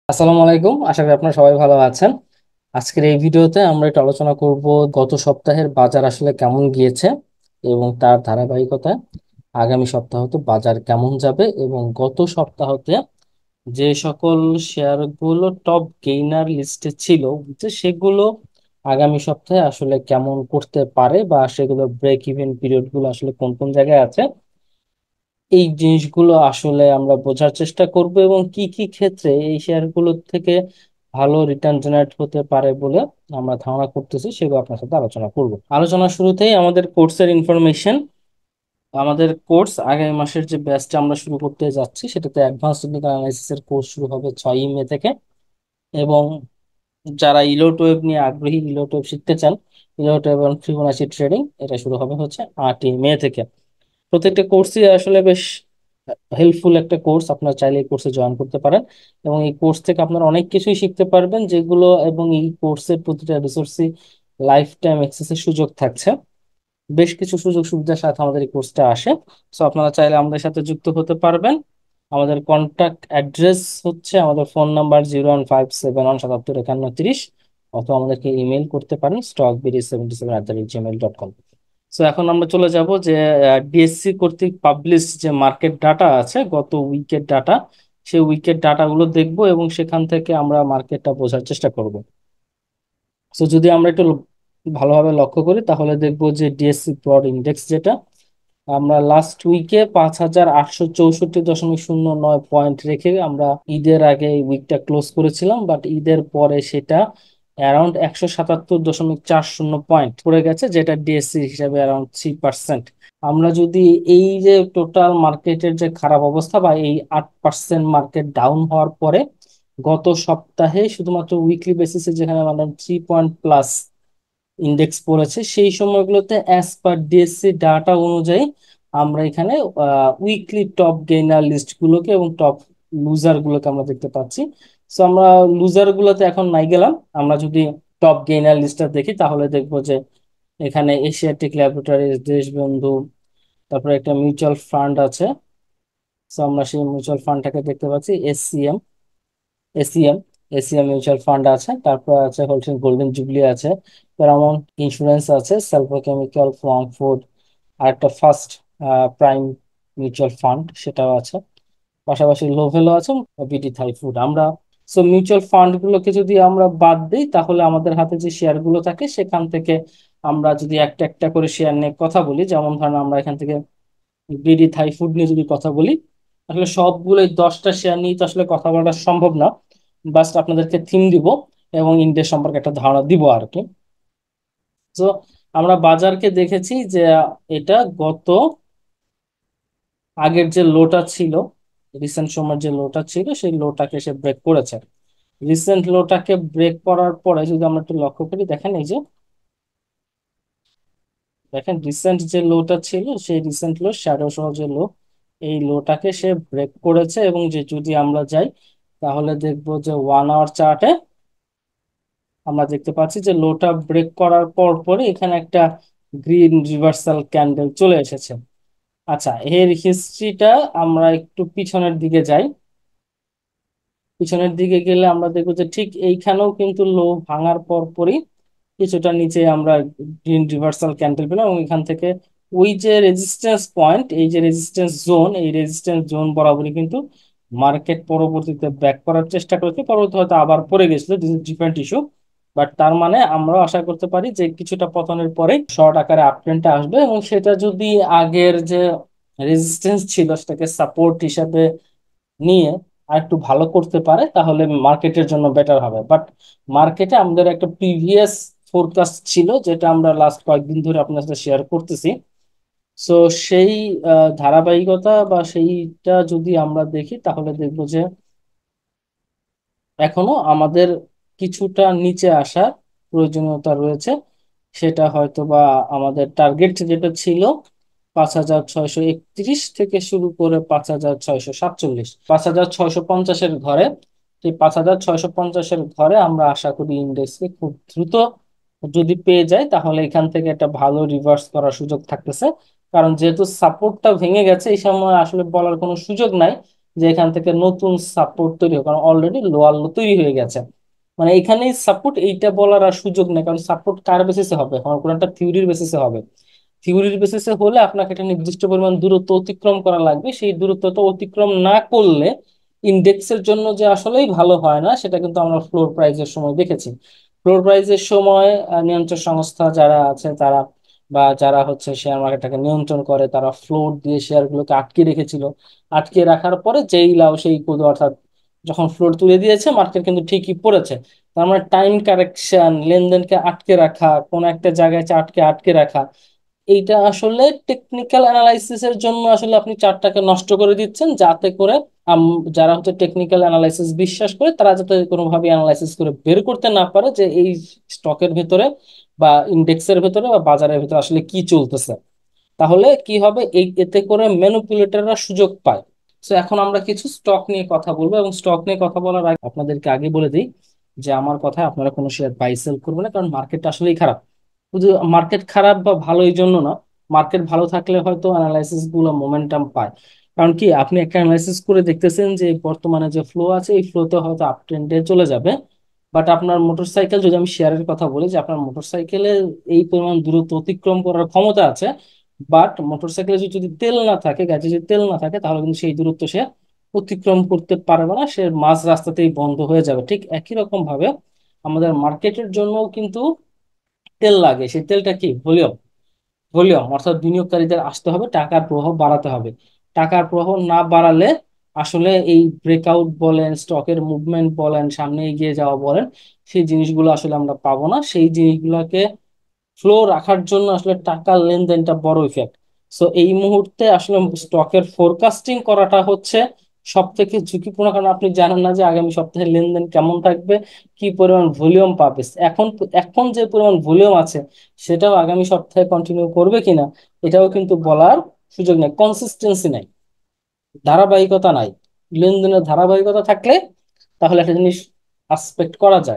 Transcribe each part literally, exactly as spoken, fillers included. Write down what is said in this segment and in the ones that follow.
আসসালামু আলাইকুম, আশা করি আপনারা সবাই ভালো আছেন। আজকের এই ভিডিওতে আমরা একটু আলোচনা করব গত সপ্তাহের বাজার আসলে কেমন গিয়েছে এবং তার ধারাবাহিকতায় আগামী সপ্তাহতে বাজার কেমন যাবে, এবং গত সপ্তাহতে যে সকল শেয়ারগুলো টপ গেইনার লিস্টে ছিল যে সেগুলো আগামী সপ্তাহে আসলে কেমন করতে পারে, বা সেগুলো ব্রেক ইভেন পিরিয়ড গুলো আসলে কোন কোন জায়গায় আছে, এই জিনিসগুলো আসলে আমরা বোঝার চেষ্টা করব এবং কি কি ক্ষেত্রে এই শেয়ারগুলো থেকে ভালো রিটার্ন জেনারেট হতে পারে বলে আমরা ধারণা করতেছি, সেগুলো আপনার সাথে আলোচনা করব। আলোচনার শুরুতেই আমাদের কোর্সের ইনফরমেশন। আমাদের কোর্স আগামী মাসের যে ব্যাচটা আমরা শুরু করতে যাচ্ছি সেটাতে অ্যাডভান্স টেকনিক্যাল অ্যানালাইসিস এর কোর্স শুরু হবে ছয়ই মে থেকে। এবং যারা ইলোট ওয়েব নিয়ে আগ্রহী, ইলোট ওয়েব শিখতে চান, ইলোট ওয়েব এবং ফিবোনাচি ট্রেডিং, এটা শুরু হবে হচ্ছে আটই মে থেকে। প্রত্যেকটা কোর্সই আসলে বেশ হেল্পফুল একটা কোর্স, আপনারা চাইলে এই কোর্সে জয়েন করতে পারেন এবং এই কোর্স থেকে আপনারা অনেক কিছুই শিখতে পারবেন যেগুলো, এবং এই কোর্সের প্রতিটা রিসোর্সই লাইফ টাইম অ্যাক্সেসের সুযোগ থাকছে। বেশ কিছু সুযোগ সুবিধার সাথে আমাদের এই কোর্সটা আসে। সো আপনারা চাইলে আমাদের সাথে যুক্ত হতে পারবেন। আমাদের কন্ট্যাক্ট অ্যাড্রেস হচ্ছে আমাদের phone number zero one five seven one সাতাত্তর একান্ন তিরিশ, অথবা আমাদেরকে ইমেল করতে পারেন stock BD seventy seven at the rate Gmail dot com. So এখন আমরা চলে যাব যে ডিএসসি কর্তৃক পাবলিশ যে মার্কেট ডাটা আছে, গত উইকের ডাটা, সেই উইকের ডাটাগুলো দেখব এবং সেখান থেকে আমরা মার্কেটটা বোঝার চেষ্টা করব। সো যদি আমরা একটু ল- ভালোভাবে লক্ষ্য করি তাহলে দেখব যে ডিএসসি ব্রড ইন্ডেক্স, যেটা আমরা লাস্ট উইকে পাঁচ হাজার আটশো চৌষট্টি দশমিক শূন্য নয় পয়েন্ট রেখে আমরা ঈদের আগে এই উইকটা ক্লোজ করেছিলাম, বাট ঈদের পরে সেটা অ্যারাউন্ড একশো সাতাত্তর দশমিক চার শূন্য পয়েন্ট পড়ে গেছে, যেটা ডিএসসি হিসাবে অ্যারাউন্ড থ্রি পার্সেন্ট। আমরা যদি এই যে টোটাল মার্কেটের যে খারাপ অবস্থা, বা এই আট পার্সেন্ট মার্কেট ডাউন হওয়ার পরে গত সপ্তাহে শুধুমাত্র উইকলি বেসিসে যেখানে মানে থ্রি পয়েন্ট প্লাস ইন্ডেক্স পড়েছে, সেই সময়গুলোতে অ্যাজ পার ডিএসসি ডাটা অনুযায়ী আমরা এখানে উইকলি টপ গেইনার লিস্ট গুলোকে এবং টপ লুজার গুলোকে আমরা দেখতে পাচ্ছি। সো আমরা লুজার গুলোতে এখন নাই গেলাম। আমরা যদি টপ গেইনার লিস্টটা দেখি তাহলে দেখবো যে এখানে এশিয়াটিক ল্যাবরেটরিজ, দেশবন্ধু, তারপরে একটা মিউচুয়াল ফান্ড আছে। সো আমরা সেই মিউচুয়াল ফান্ডটাকে দেখতে পাচ্ছি, SCM, ACM, ACM mutual fund আছে, তারপর আছে হচ্ছে গোল্ডেন জুবলি আছে, প্যারামাউন্ট ইন্স্যুরেন্স আছে, সালফা কেমিক্যাল, ফ্রং ফুড, আর একটা ফার্স্ট প্রাইম মিউচুয়াল ফান্ড সেটাও আছে, পাশাপাশি লোভেলো আছে, বিডি থাই ফুড। আমরা সো মিউচুয়াল ফান্ড গুলোকে যদি আমরা বাদ দিই তাহলে আমাদের হাতে যে শেয়ার গুলো থাকে সেখান থেকে আমরা যদি একটা একটা করে শেয়ার নিয়ে কথা বলি, যেমন ধরেন আমরা এখান থেকে বিডি থাই ফুড নিয়ে যদি কথা বলি, আসলে সবগুলোই দশটা শেয়ার নিয়ে তো আসলে কথা বলা সম্ভব না। বাস্ট আপনাদেরকে থিম দিব এবং ইন্ডেক্স সম্পর্কে একটা ধারণা দিব আর কি। তো আমরা বাজারকে দেখেছি যে এটা গত আগের যে লোটা ছিল, রিসেন্ট সময়ের যে লোটা ছিল সেই লোটাকে সে ব্রেক করেছে। রিসেন্ট লোটাকে ব্রেক করার পরে যদি আমরা একটু লক্ষ্য করি, দেখেন এই যে, দেখেন রিসেন্ট যে লোটা ছিল সেই রিসেন্ট লো, শ্যাডো সহ যে লো, এই লোটাকে সে ব্রেক করেছে। এবং যে যদি আমরা যাই তাহলে দেখবো যে ওয়ান আওয়ার চার্টে আমরা দেখতে পাচ্ছি যে লোটা ব্রেক করার পর পরে এখানে একটা গ্রিন রিভার্সাল ক্যান্ডেল চলে এসেছে। আচ্ছা, এর হিস্ট্রিটা আমরা একটু পিছনের দিকে যাই। পিছনের দিকে গেলে আমরা দেখবো যে ঠিক এইখানেও কিন্তু লো ভাঙার পর পরই কিছুটা নিচে আমরা গ্রিন রিভার্সাল ক্যান্ডেল পেলাম, এবং এখান থেকে ওই যে রেজিস্ট্যান্স পয়েন্ট, এই যে রেজিস্ট্যান্স জোন, এই রেজিস্ট্যান্স জোন বরাবরই কিন্তু মার্কেট পরবর্তীতে ব্যাক করার চেষ্টা করেছে, পরবর্তী হয়তো আবার পড়ে গেছিল, this is different issue. But তার মানে আমরা আশা করতে পারি যে কিছুটা পতনের পরে শর্ট আকারে আপট্রেন্ডটা আসবে, এবং সেটা যদি আগের যে রেজিস্ট্যান্স ছিল সেটাকে সাপোর্ট হিসাবে নিয়ে আর একটু ভালো করতে পারে তাহলে মার্কেটের জন্য বেটার হবে। বাট মার্কেটে আমাদের একটা প্রিভিয়াস ফোরকাস্ট ছিল যেটা আমরা লাস্ট কয়েকদিন ধরে আপনার সাথে শেয়ার করতেছি। সো সেই আহ, ধারাবাহিকতা বা সেইটা যদি আমরা দেখি তাহলে দেখবো যে এখনো আমাদের কিছুটা নিচে আসার প্রয়োজনীয়তা রয়েছে। সেটা হয়তো বা আমাদের টার্গেট যেটা ছিল পাঁচ হাজার ছয়শো একত্রিশ থেকে শুরু করে পাঁচ হাজার ছয়শো সাতচল্লিশ, পাঁচ হাজার ছয়শো পঞ্চাশের ঘরে, এই পাঁচ হাজার ছয়শো পঞ্চাশের ঘরে আমরা আশা করি ইন্ডেক্সকে খুব দ্রুত যদি পেয়ে যায় তাহলে এখান থেকে একটা ভালো রিভার্স করার সুযোগ থাকতেছে। কারণ যেহেতু সাপোর্টটা ভেঙে গেছে এই সময় আসলে বলার কোনো সুযোগ নাই যে এখান থেকে নতুন সাপোর্ট তৈরি হবে, কারণ অলরেডি লোয়ার লো তৈরি হয়ে গেছে। মানে এখানেই সাপোর্ট, এইটা বলার আর সুযোগ নেই, কারণ সাপোর্ট কার বেসিসে হবে, কোনটা থিওরির বেসিসে হবে। থিওরির বেসিসে হলে আপনাকে একটা নির্দিষ্ট পরিমাণ দূরত্ব অতিক্রম করা লাগবে, সেই দূরত্বটা অতিক্রম না করলে ইন্ডেক্সের জন্য যে আসলেই ভালো হয় না, সেটা কিন্তু আমরা ফ্লোর প্রাইজের সময় দেখেছি। ফ্লোর প্রাইজের সময় আহ, নিয়ন্ত্রক সংস্থা যারা আছে তারা, বা যারা হচ্ছে শেয়ার মার্কেটটাকে নিয়ন্ত্রণ করে, তারা ফ্লোর দিয়ে শেয়ার গুলোকে আটকে রেখেছিল। আটকে রাখার পরে যেই লাভ সেই কুদো, অর্থাৎ যখন ফ্লোর তুলে দিয়েছে মার্কেট কিন্তু ঠিকই পড়েছে। তার মানে টাইম কারেকশন, লেনদেনকে আটকে রাখা, কোন একটা জায়গায় আটকে আটকে রাখা, এইটা আসলে টেকনিক্যাল অ্যানালাইসিসের জন্য আসলে আপনি চার্টটাকে নষ্ট করে দিচ্ছেন, যাতে করে আম- যারা হচ্ছে টেকনিক্যাল অ্যানালাইসিস বিশ্বাস করে তারা যাতে কোনোভাবে অ্যানালাইসিস করে বের করতে না পারে যে এই স্টকের ভেতরে বা ইন্ডেক্সের ভেতরে বা বাজারের ভেতরে আসলে কি চলতেছে। তাহলে কি হবে, এই এতে করে ম্যানিপুলেটররা সুযোগ পায়। তো এখন আমরা কিছু স্টক নিয়ে কথা বলবো, এবং স্টক নিয়ে কথা বলার আগে আপনাদেরকে আগে বলে দিই যে আমার কথায় আপনারা কোনো শেয়ার বাই সেল করবেন না, কারণ মার্কেটটা আসলেই খারাপ। শুধু মার্কেট খারাপ বা ভালো এই জন্য না, মার্কেট ভালো থাকলে হয়তো অ্যানালাইসিস গুলো মোমেন্টাম পায়। কারণ কি, আপনি একটা অ্যানালাইসিস করে দেখতেছেন যে বর্তমানে যে ফ্লো আছে এই ফ্লোতে হয়তো আপ ট্রেন্ডে চলে যাবে, বাট আপনার মোটরসাইকেল, যদি আমি শেয়ারের কথা বলি, যে আপনার মোটরসাইকেলে এই পরিমাণ দূরত্ব অতিক্রম করার ক্ষমতা আছে, বাট মোটরসাইকেলে যদি যদি তেল না থাকে, গাড়িতে যদি তেল না থাকে, তাহলে কিন্তু সেই দূরত্ব সে অতিক্রম করতে পারবে না, সে মাঝ রাস্তাতেই বন্ধ হয়ে যাবে। ঠিক একই রকম ভাবে আমাদের মার্কেটের জন্য কিন্তু তেল লাগে। সেই তেলটা কি? ভলিউম। ভলিউম অর্থাৎ বিনিয়োগকারীদের আসতে হবে, টাকার প্রবাহ বাড়াতে হবে। টাকার প্রবাহ না বাড়ালে আসলে এই ব্রেকআউট বলেন, স্টকের মুভমেন্ট বলেন, সামনে এগিয়ে যাওয়া বলেন, সেই জিনিসগুলো আসলে আমরা পাবো না। সেই জিনিসগুলোকে ফ্লো রাখার জন্য আসলে টাকার লেনদেনটা বড় ইফেক্ট। সো এই মুহূর্তে আসলে স্টকের ফোরকাস্টিং করাটা হচ্ছে সব থেকে ঝুঁকিপূর্ণ, কারণ আপনি জানেন না যে আগামী সপ্তাহে লেনদেন কেমন থাকবে, কি পরিমাণ ভলিউম পাবে। এখন এখন যে পরিমাণ ভলিউম আছে সেটাও আগামী সপ্তাহে কন্টিনিউ করবে কিনা, এটাও কিন্তু বলার সুযোগ নেই। কনসিস্টেন্সি নাই, ধারাবাহিকতা নাই। লেনদেনের ধারাবাহিকতা থাকলে তাহলে একটা জিনিস আসপেক্ট করা যায়,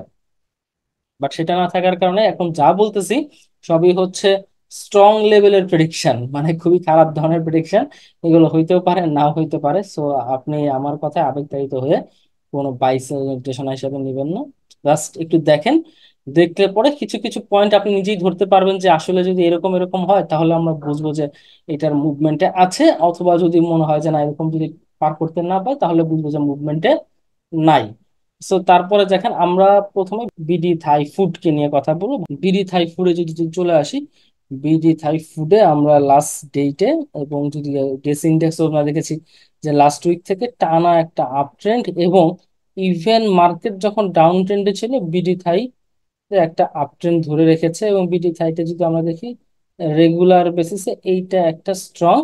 বাট সেটা না থাকার কারণে এখন যা বলতেছি সবই হচ্ছে স্ট্রং লেভেলের প্রেডিকশন, মানে খুবই খারাপ ধরনের প্রেডিকশন। এগুলো হইতেও পারে, নাও হইতে পারে। সো আপনি আমার কথায় আবেগতাড়িত হয়ে কোনো বাইস নির্দেশনা হিসেবে নেবেন না। জাস্ট একটু দেখেন, দেখলে পরে কিছু কিছু পয়েন্ট আপনি নিজেই ধরতে পারবেন যে আসলে যদি এরকম এরকম হয় তাহলে আমরা বুঝবো যে এটার মুভমেন্টে আছে, অথবা যদি মনে হয় যে না এরকম যদি পার করতে না পাই তাহলে বুঝবো যে মুভমেন্টে নাই। সো তারপরে দেখেন, আমরা প্রথমে বিডি থাই ফুডকে নিয়ে কথা বলবো। বিডি থাই ফুডে যদি যদি চলে আসি, বিডি থাই ফুডে আমরা লাস্ট ডেটে এবং যদি ডেস ইন্ডেক্স আমরা দেখেছি যে লাস্ট উইক থেকে টানা একটা আপ ট্রেন্ড, এবং ইভেন মার্কেট যখন ডাউন ট্রেন্ডে ছিল বিডি থাই একটা আপ ট্রেন্ড ধরে রেখেছে। এবং বিডি থাইতে যদি আমরা দেখি রেগুলার বেসিসে এইটা একটা স্ট্রং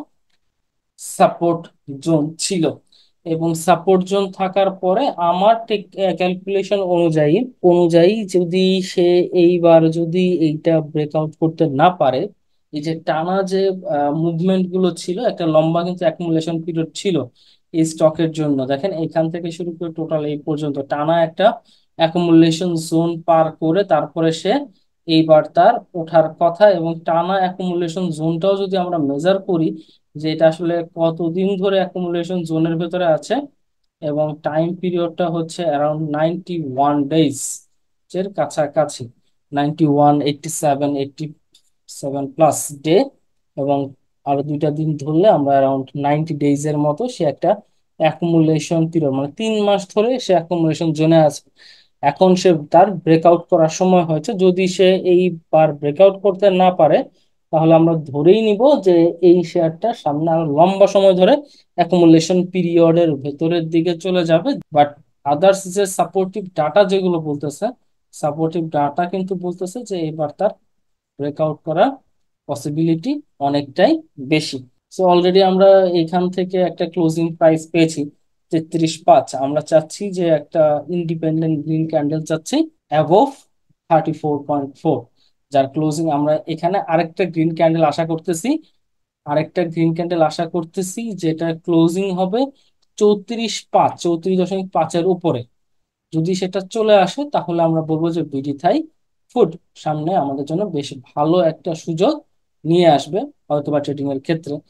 সাপোর্ট জোন ছিল। এবং সাপোর্ট জোন থাকার পরে আমার ঠিক ক্যালকুলেশন অনুযায়ী অনুযায়ী যদি সে এইবার যদি এইটা ব্রেকআউট করতে না পারে, এই যে টানা যে মুভমেন্ট গুলো ছিল, একটা লম্বা কিন্তু অ্যাকুমুলেশন পিরিয়ড ছিল এই স্টকের জন্য। দেখেন এখান থেকে শুরু করে টোটাল এই পর্যন্ত টানা একটা অ্যাকুমুলেশন জোন পার করে তারপরে সে এইবার তার ওঠার কথা। এবং টানা অ্যাকুমুলেশন জোনটাও যদি আমরা মেজার করি যে এটা আসলে কতদিন ধরে অ্যাকুমুলেশন জোনের ভেতরে আছে, এবং টাইম পিরিয়ডটা হচ্ছে অ্যারাউন্ড নাইনটি ওয়ান ডেজ এর কাছাকাছি, ninety one, eighty seven, eighty seven plus day. এবং আরো দুইটা দিন ধরলে আমরা অ্যারাউন্ড নাইনটি ডেজ এর মতো সে একটা অ্যাকুমুলেশন পিরিয়ড, মানে তিন মাস ধরে সে অ্যাকুমুলেশন জোনে আছে। এখন সে তার ব্রেকআউট করার সময় হয়েছে। যদি সে এইবার ব্রেকআউট করতে না পারে তাহলে আমরা ধরেই নিব যে এই শেয়ারটা সামনে আরো লম্বা সময় ধরে অ্যাকুমুলেশন পিরিয়ডের ভেতরের দিকে চলে যাবে। বাট আদার্স যে সাপোর্টিভ ডাটা যেগুলো বলতেছে, সাপোর্টিভ ডাটা কিন্তু বলতেছে যে এবার তার ব্রেকআউট করার পসিবিলিটি অনেকটাই বেশি। সো অলরেডি আমরা এখান থেকে একটা ক্লোজিং প্রাইস পেয়েছি তেত্রিশ পাঁচ। আমরা চাচ্ছি যে একটা ইন্ডিপেন্ডেন্ট গ্রিন ক্যান্ডেল চাচ্ছি above thirty four point four, যার ক্লোজিং আমরা এখানে আরেকটা গ্রিন ক্যান্ডেল আশা করতেছি, আরেকটা গ্রিন ক্যান্ডেল আশা করতেছি যেটা ক্লোজিং হবে চৌত্রিশ পাঁচ, চৌত্রিশ দশমিক পাঁচের উপরে। যদি সেটা চলে আসে তাহলে আমরা বলবো যে বিডি থাই ফুড সামনে আমাদের জন্য বেশ ভালো একটা সুযোগ নিয়ে আসবে হয়তোবা ট্রেডিং এর ক্ষেত্রে।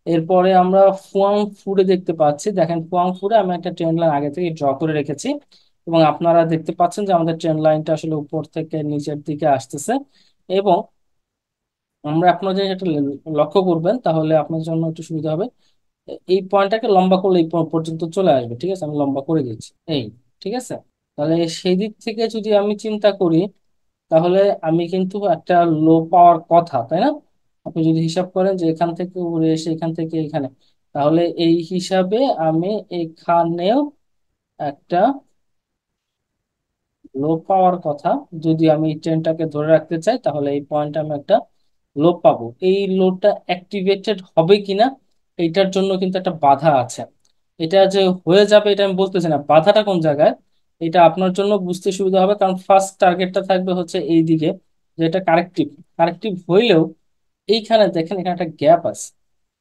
এরপরে আমরা ফুয়াং ফুডে দেখতে পাচ্ছি, দেখেন ফুয়াং ফুডে আমি একটা ট্রেন্ড লাইন আগে থেকে ড্র করে রেখেছি, এবং আপনারা দেখতে পাচ্ছেন যে আমাদের ট্রেন্ড লাইনটা আসলে উপর থেকে নিচের দিকে আসতেছে। এবং আমরা আপনার যে একটা লক্ষ্য করবেন তাহলে আপনার জন্য একটু সুবিধা হবে, এই পয়েন্টটাকে লম্বা করলে এই point পর্যন্ত চলে আসবে, ঠিক আছে, আমি লম্বা করে দিচ্ছি এই, ঠিক আছে। তাহলে সেই দিক থেকে যদি আমি চিন্তা করি, তাহলে আমি কিন্তু একটা লো পাওয়ার কথা, তাই না? আপনি যদি হিসাব করেন যে এখান থেকে উড়ে এসে এখান থেকে এখানে, তাহলে এই হিসাবে আমি এখানেও একটা লো পাওয়ার কথা। যদি আমি এই ট্রেনটাকে ধরে রাখতে চাই তাহলে এই পয়েন্টে আমি একটা লো পাবো। এই লোডটা অ্যাক্টিভেটেড হবে কিনা এইটার জন্য কিন্তু একটা বাধা আছে। এটা যে হয়ে যাবে এটা আমি বলতেছি না, বাধাটা কোন জায়গায় এটা আপনার জন্য বুঝতে সুবিধা হবে, কারণ ফার্স্ট টার্গেটটা থাকবে হচ্ছে এই দিকে, যেটা কারেক্টিভ। কারেক্টিভ হইলেও এইখানে দেখেন এখানে একটা গ্যাপ আছে,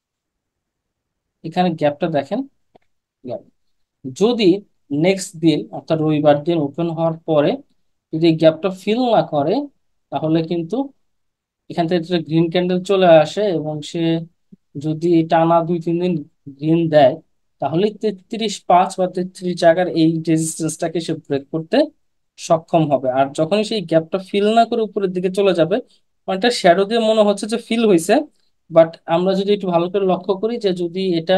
এখানে গ্যাপটা দেখেন, গ্যাপ। যদি নেক্সট দিন অর্থাৎ রবিবার দিন ওপেন হওয়ার পরে যদি এই গ্যাপটা ফিল না করে, তাহলে কিন্তু এখান থেকে গ্রিন ক্যান্ডেল চলে আসে এবং সে যদি টানা দুই তিন দিন গ্রিন দেয়, তাহলে তেত্রিশ পাঁচ বা তেত্রিশ জায়গার এই রেজিস্ট্যান্সটাকে সে ব্রেক করতে সক্ষম হবে। আর যখনই সেই গ্যাপটা ফিল না করে উপরের দিকে চলে যাবে, অনেকটা শ্যাডো দিয়ে মনে হচ্ছে যে ফিল হয়েছে, বাট আমরা যদি একটু ভালো করে লক্ষ্য করি যে যদি এটা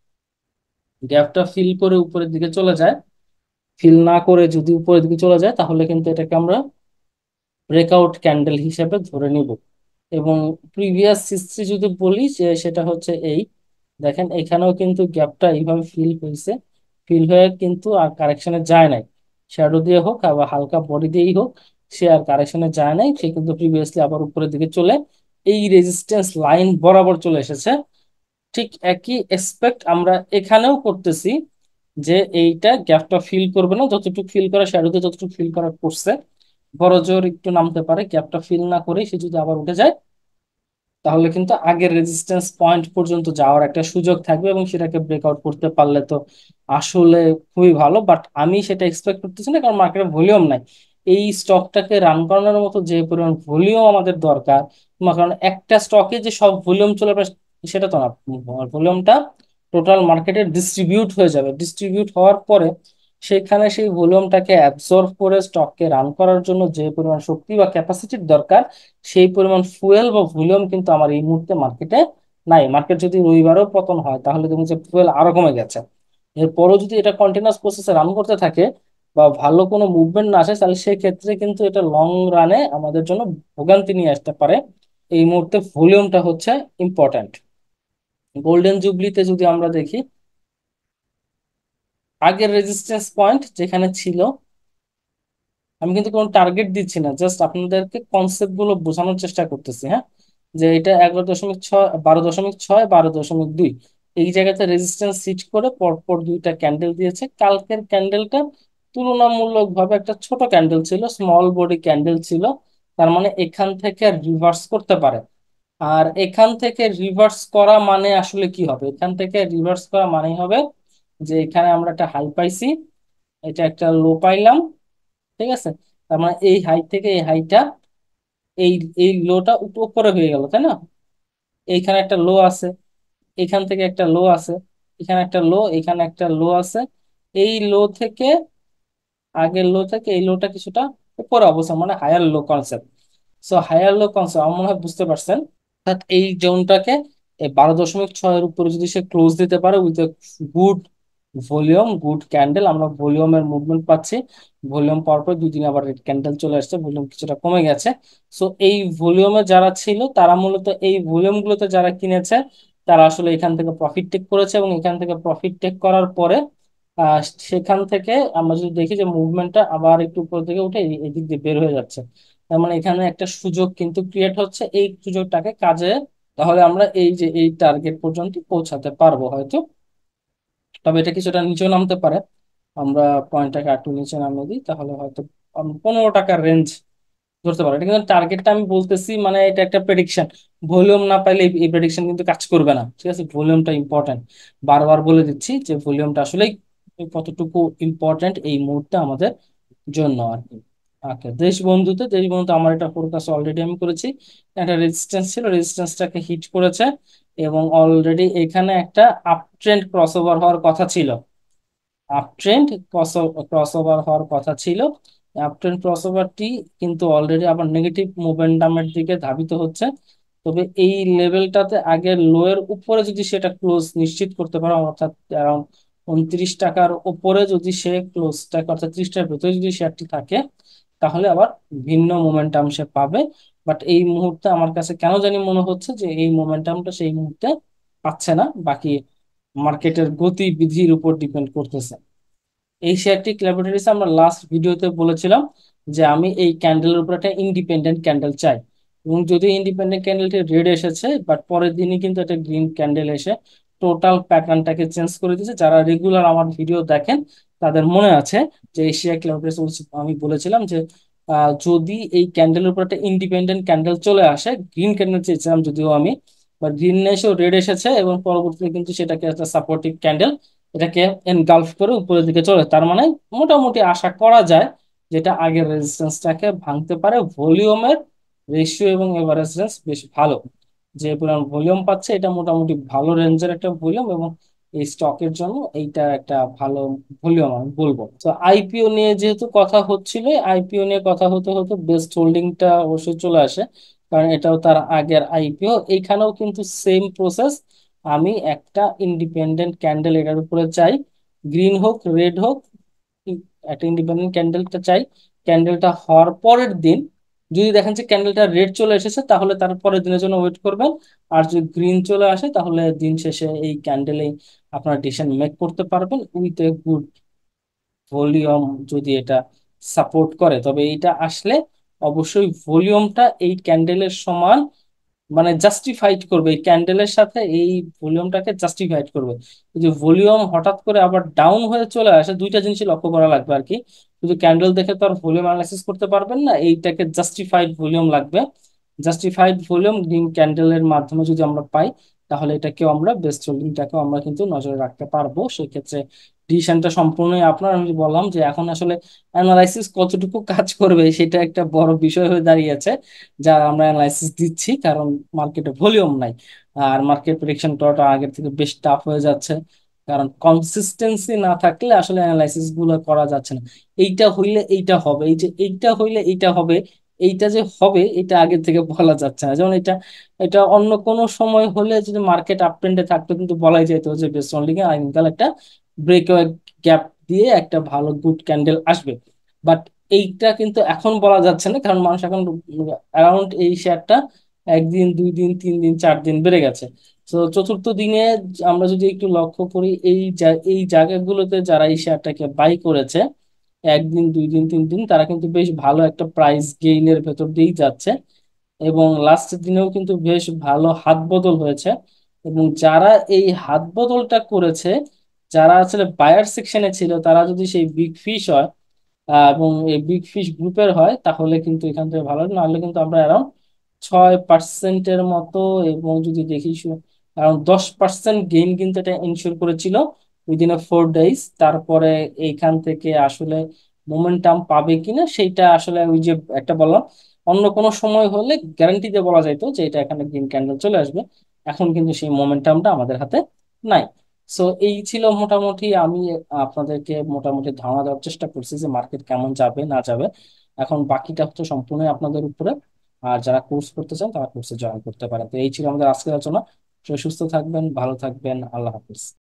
গ্যাপটা ফিল করে উপরের দিকে চলে যায়, ফিল না করে যদি উপরের দিকে চলে যায়, তাহলে কিন্তু এটাকে আমরা ব্রেকআউট ক্যান্ডেল হিসেবে ধরে নিব। এবং প্রিভিয়াস হিস্ট্রি যদি বলি যে সেটা হচ্ছে এই, দেখেন এখানেও কিন্তু গ্যাপটা এইভাবে ফিল হয়েছে, ফিল হয়ে কিন্তু আর কারেকশনে যায় নাই, শ্যাডো দিয়ে হোক আবার হালকা বডি দিয়েই হোক, সে আর কারেকশনে যায় নাই, সে কিন্তু প্রিভিয়াসলি আবার উপরের দিকে চলে এই রেজিস্ট্যান্স লাইন বরাবর চলে এসেছে। ঠিক একই এক্সপেক্ট আমরা এখানেও করতেছি, যে এইটা গ্যাপটা ফিল করবে না, যতটুকু ফিল করা শ্যাডোতে যতটুকু ফিল করা করছে, বড় জোর একটু নামতে পারে, গ্যাপটা ফিল না করে সে যদি আবার উঠে যায়, তাহলে কিন্তু আগের রেজিস্ট্যান্স পয়েন্ট পর্যন্ত যাওয়ার একটা সুযোগ থাকবে, এবং সেটাকে ব্রেকআউট করতে পারলে তো আসলে খুবই ভালো। বাট আমি সেটা এক্সপেক্ট করতেছি না, কারণ মার্কেটে ভলিউম নাই। এই স্টকটাকে রান করানোর মতো যে পরিমাণ ভলিউম আমাদের দরকার, মনে কারণ একটা স্টকে যে সব ভলিউম চলে আসবে সেটা তো না, ভলিউমটা টোটাল মার্কেটে ডিস্ট্রিবিউট হয়ে যাবে, ডিস্ট্রিবিউট হওয়ার পরে সেখানে সেই ভলিউমটাকে অ্যাবজর্ব করে স্টককে রান করার জন্য যে পরিমাণ শক্তি বা ক্যাপাসিটির দরকার, সেই পরিমাণ ফুয়েল বা ভলিউম কিন্তু আমার এই মুহূর্তে মার্কেটে নাই। মার্কেট যদি রবিবারও পতন হয় তাহলে দেখুন যে ফুয়েল আরো কমে গেছে। এরপরও যদি এটা কন্টিনিউয়াস প্রসেসে রান করতে থাকে বা ভালো কোনো মুভমেন্ট না আসে, তাহলে সেই ক্ষেত্রে কিন্তু এটা লং রানে আমাদের জন্য ভোগান্তি নিয়ে আসতে পারে। এই মুহূর্তে ভলিউমটা হচ্ছে ইম্পর্ট্যান্ট। গোল্ডেন জুবলিতে যদি আমরা দেখি, আগের রেজিস্ট্যান্স পয়েন্ট যেখানে ছিল, আমি কিন্তু কোনো টার্গেট দিচ্ছি না, জাস্ট আপনাদেরকে কনসেপ্ট গুলো বোঝানোর চেষ্টা করতেছি, হ্যাঁ, যে এটা এগারো দশমিক ছয়, বারো দশমিক ছয়, বারো দশমিক দুই, এই জায়গাতে রেজিস্ট্যান্স সিট করে পরপর দুইটা ক্যান্ডেল দিয়েছে। কালকের ক্যান্ডেলটা তুলনামূলক ভাবে একটা ছোট ক্যান্ডেল ছিল, স্মল বডি ক্যান্ডেল ছিল, তার মানে এখান থেকে রিভার্স করতে পারে। আর এখান থেকে রিভার্স করা মানে আসলে কি হবে, এখান থেকে রিভার্স করা মানে হবে যে এখানে আমরা একটা হাই পাইছি, এটা একটা লো পাইলাম, ঠিক আছে, তার মানে এই হাইট থেকে এই হাইটটা, এই এই লোটা উপরে হয়ে গেল, তাই না? এইখানে একটা লো আছে, এখান থেকে একটা লো আছে, এখানে একটা লো, এখানে একটা লো আছে। এই লো থেকে, আগের লো থেকে এই লোটা কিছুটা উপরে অবস্থান, মানে higher low concept. So higher low concept আমার মনে হয় বুঝতে পারছেন। অর্থাৎ এই জোনটাকে এই বারো দশমিক ছয়ের উপরে যদি সে ক্লোজ দিতে পারে with good volume, good candle, আমরা ভলিউমের মুভমেন্ট পাচ্ছি। ভলিউম পাওয়ার পর দুই দিন আবার রেড ক্যান্ডেল চলে আসছে, ভলিউম কিছুটা কমে গেছে। সো এই ভলিউমে যারা ছিল তারা মূলত এই ভলিউম গুলোতে যারা কিনেছে, তারা আসলে এখান থেকে প্রফিট টেক করেছে, এবং এখান থেকে প্রফিট টেক করার পরে আহ সেখান থেকে আমরা যদি দেখি যে মুভমেন্টটা আবার একটু উপর দিকে উঠে এই- এদিক দিয়ে বের হয়ে যাচ্ছে, তার মানে এখানে একটা সুযোগ কিন্তু ক্রিয়েট হচ্ছে, এই সুযোগটাকে কাজে, তাহলে আমরা এই যে এই টার্গেট পর্যন্ত পৌঁছাতে পারবো হয়তো। তবে এটা কিছুটা নিচেও নামতে পারে, আমরা পয়েন্টটাকে একটু নিচে নামিয়ে দিই, তাহলে হয়তো পনেরো টাকার রেঞ্জ ধরতে পারো। এটা কিন্তু টার্গেটটা আমি বলতেছি, মানে এটা একটা প্রেডিকশন, ভলিউম না পাইলে এই প্রেডিকশন কিন্তু কাজ করবে না, ঠিক আছে, ভলিউমটা ইম্পর্টেন্ট। বারবার বলে দিচ্ছি যে ভলিউমটা আসলে কতটুকু ইম্পর্টেন্ট এই মুহূর্তে আমাদের জন্য আর কি। ওকে, দেশ বন্ধুতে, দেশ বন্ধুতে আমার এটা ফোরকাস্ট অলরেডি আমি করেছি, একটা রেজিস্ট্যান্স ছিল, রেজিস্ট্যান্সটাকে হিট করেছে, এবং অলরেডি এখানে একটা আপ ট্রেন্ড ক্রসওভার হওয়ার কথা ছিল, আপ ট্রেন্ড ক্রসওভার হওয়ার কথা ছিল। আপ ট্রেন্ড ক্রসওভারটি কিন্তু অলরেডি আবার নেগেটিভ মোমেন্টামের দিকে ধাবিত হচ্ছে। তবে এই লেভেলটাতে আগের লোয়ের উপরে যদি সেটা ক্লোজ নিশ্চিত করতে পারে, অর্থাৎ অ্যারাউন্ড উনত্রিশ টাকার উপরে যদি সে ক্লোজটা, অর্থাৎ ত্রিশ টাকার ভেতরে যদি শেয়ারটি থাকে, তাহলে আবার ভিন্ন মোমেন্টাম সে পাবে। বাট এই মুহূর্তে আমার কাছে কেন জানি মনে হচ্ছে যে এই মোমেন্টামটা সেই মুহূর্তে পাচ্ছে না, বাকি মার্কেটের গতিবিধির উপর ডিপেন্ড করতেছে। এই শেয়ারটি ল্যাবরেটরিজ আমরা লাস্ট ভিডিওতে বলেছিলাম যে আমি এই ক্যান্ডেলের উপর একটা ইন্ডিপেন্ডেন্ট ক্যান্ডেল চাই, এবং যদি ইন্ডিপেন্ডেন্ট ক্যান্ডেলটি রেড এসেছে, বাট পরের দিনই কিন্তু একটা গ্রিন ক্যান্ডেল এসে টোটাল প্যাটার্নটাকে চেঞ্জ করে দিয়েছে। যারা রেগুলার আমার ভিডিও দেখেন তাদের মনে আছে যে এশিয়া ল্যাবরেটরিজ আমি বলেছিলাম যে আহ, যদি এই ক্যান্ডেলের উপর একটা ইন্ডিপেন্ডেন্ট ক্যান্ডেল চলে আসে, গ্রিন ক্যান্ডেল চেয়েছিলাম যদিও আমি, বা গ্রিন এসেও রেড এসেছে এবং পরবর্তীতে কিন্তু সেটাকে একটা সাপোর্টিভ ক্যান্ডেল এটাকে এনগালফ করে উপরের দিকে চলে, তার মানে মোটামুটি আশা করা যায় যেটা আগের রেজিস্ট্যান্সটাকে ভাঙতে পারে। ভলিউমের রেশিও এবং এভারেজ বেশ ভালো, যে পরিমাণ ভলিউম পাচ্ছে এটা মোটামুটি ভালো রেঞ্জের একটা ভলিউম, এবং এই স্টকের জন্য এইটা একটা ভালো ভলিউম আমি বলবো। তো আইপিও নিয়ে যেহেতু কথা হচ্ছিল, আইপিও নিয়ে কথা হতে হতে বেস্ট হোল্ডিংটা অবশ্যই চলে আসে, কারণ এটাও তার আগের আইপিও। এইখানেও কিন্তু সেম প্রসেস, আমি একটা ইন্ডিপেন্ডেন্ট ক্যান্ডেল এটার উপরে চাই, গ্রিন হোক রেড হোক, ই- একটা ইন্ডিপেন্ডেন্ট ক্যান্ডেলটা চাই। ক্যান্ডেলটা হওয়ার পরের দিন যদি দেখেন যে ক্যান্ডেলটা রেড চলে এসেছে, তাহলে তার পরের দিনের জন্য ওয়েট করবেন। আর যদি গ্রিন চলে আসে, তাহলে দিন শেষে এই ক্যান্ডেলে আপনার ডিসিশন মেক করতে পারবেন উইথ এ গুড ভলিউম। যদি এটা সাপোর্ট করে, তবে এইটা আসলে অবশ্যই ভলিউমটা এই ক্যান্ডেলের সমান, মানে জাস্টিফাইড করবে এই ক্যান্ডেলের সাথে, এই ভলিউমটাকে জাস্টিফাইড করবে। যদি ভলিউম হঠাৎ করে আবার ডাউন হয়ে চলে আসে, দুইটা জিনিসই লক্ষ্য করা লাগবে আর কি। শুধু ক্যান্ডেল দেখে তো আর ভলিউম অ্যানালাইসিস করতে পারবেন না, এইটাকে জাস্টিফাইড ভলিউম লাগবে। জাস্টিফাইড ভলিউম গ্রিন ক্যান্ডেলের মাধ্যমে যদি আমরা পাই, তাহলে এটাকেও আমরা বেস্ট হোল্ডিংটাকেও আমরা কিন্তু নজরে রাখতে পারবো। সেক্ষেত্রে ডিসিশনটা সম্পূর্ণই আপনার। আমি বললাম যে এখন আসলে অ্যানালাইসিস কতটুকু কাজ করবে সেটা একটা বড় বিষয় হয়ে দাঁড়িয়েছে, যা আমরা অ্যানালাইসিস দিচ্ছি, কারণ মার্কেটে ভলিউম নাই। আর মার্কেট প্রেডিকশন করাটা আগের থেকে বেশ টাফ হয়ে যাচ্ছে, কারণ কনসিস্টেন্সি না থাকলে আসলে অ্যানালাইসিস গুলো করা যাচ্ছে না। এইটা হইলে এইটা হবে, এই যে এইটা হইলে এইটা হবে, এইটা যে হবে এটা আগে থেকে বলা যাচ্ছে না। যেমন এটা এটা অন্য কোনো সময় হলে যদি মার্কেট আপ ট্রেন্ডে থাকতো, কিন্তু বলাই যেত যে বেস্ট অনলি আগামীকাল একটা ব্রেক গ্যাপ দিয়ে একটা ভালো গুড ক্যান্ডেল আসবে। বাট এইটা কিন্তু এখন বলা যাচ্ছে না, কারণ মানুষ এখন অ্যারাউন্ড এই শেয়ারটা একদিন দুই দিন তিন দিন চার দিন বেড়ে গেছে। তো চতুর্থ দিনে আমরা যদি একটু লক্ষ্য করি, এই জা- এই জায়গাগুলোতে যারা এই শেয়ারটাকে বাই করেছে একদিন দুই দিন তিন দিন, তারা কিন্তু বেশ ভালো একটা প্রাইস গেইনের ভেতর দিয়েই যাচ্ছে, এবং লাস্টের দিনেও কিন্তু বেশ ভালো হাত বদল হয়েছে। এবং যারা এই হাত বদলটা করেছে, যারা আসলে বায়ার সেকশনে ছিল, তারা যদি সেই বিগ ফিশ হয় আহ, এবং এই বিগ ফিশ গ্রুপের হয়, তাহলে কিন্তু এখান থেকে ভালো, নাহলে কিন্তু আমরা অ্যারাউন্ড ছয় পার্সেন্টের মতো, এবং যদি দেখি অ্যারাউন্ড দশ পার্সেন্ট গেইন কিন্তু এটা ইনশিওর করেছিল উইদিন এ ফোর ডেজ। তারপরে এইখান থেকে আসলে মোমেন্টাম পাবে কিনা সেইটা আসলে ওই যে একটা বললাম, অন্য কোনো সময় হলে গ্যারান্টি দিয়ে বলা যাইতো যে এটা এখানে গ্রিন ক্যান্ডেল চলে আসবে। এখন কিন্তু সেই মোমেন্টামটা আমাদের হাতে নাই। সো এই ছিল মোটামুটি, আমি আপনাদেরকে মোটামুটি ধারণা দেওয়ার চেষ্টা করছি যে মার্কেট কেমন যাবে না যাবে। এখন বাকিটা হচ্ছে সম্পূর্ণ আপনাদের উপরে। আর যারা কোর্স করতে চান তারা কোর্সে জয়েন করতে পারেন। তো এই ছিল আমাদের আজকের আলোচনা। সবাই সুস্থ থাকবেন, ভালো থাকবেন, আল্লাহ হাফিজ।